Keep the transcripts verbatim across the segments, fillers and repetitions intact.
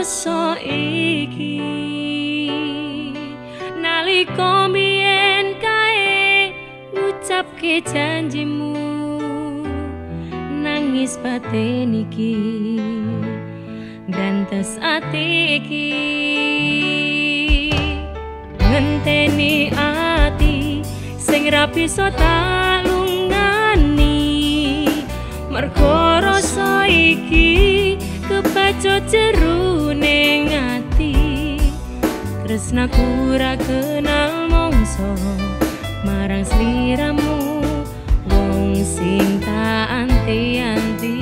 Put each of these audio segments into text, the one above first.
rasa iki nalika mbiyen kae ngucapke janjimu nangis batin iki gantes ati iki ngenteni ati sing ra bisa tak lungani mergo rasa iki kebacut jerone ati tresnaku ra kenal mongso marang sliramu wong sing tak anti-anti.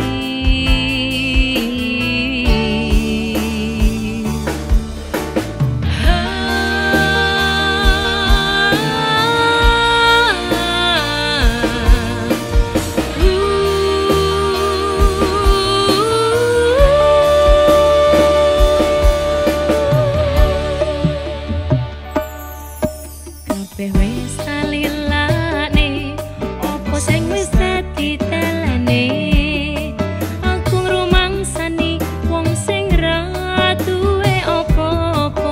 Wis talilane opo sing wis dadi telane aku ngrumangsani wong sing ra duwe opo-opo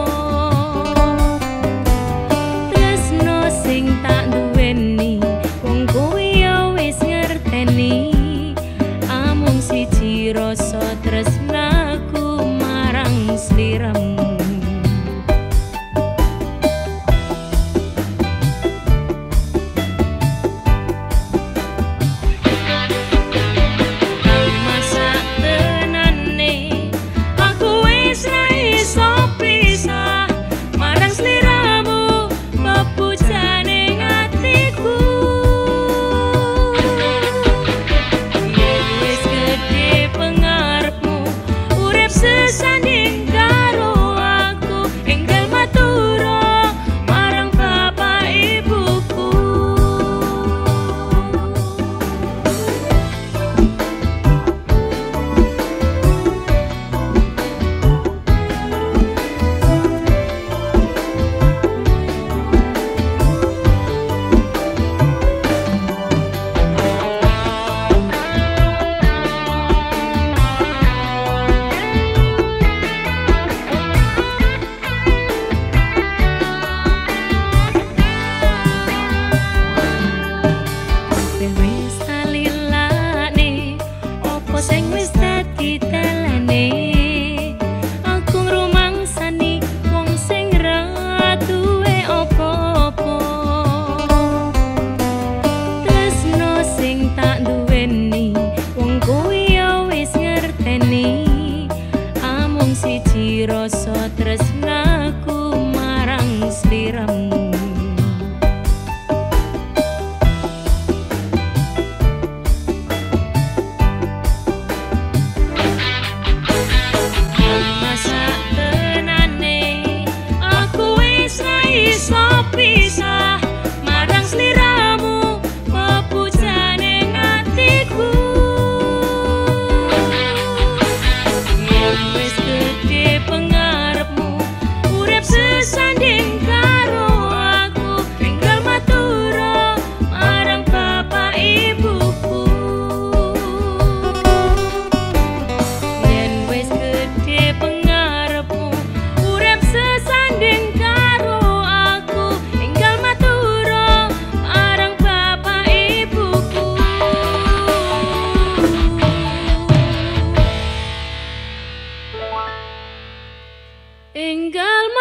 tresno sing tak duweni wong kuwi ya wis ngerteni amung siji rasa tresnaku marang sliramu. Siji rasa tresnaku marang sliramu. Masa tenane aku wis ra iso pisah marang sliramu pepujane atiku. Sesanding karo aku tinggal matura marang bapak ibuku yen wis gedhe pengarepmu urip sesanding karo aku tinggal matura marang bapak ibuku enggal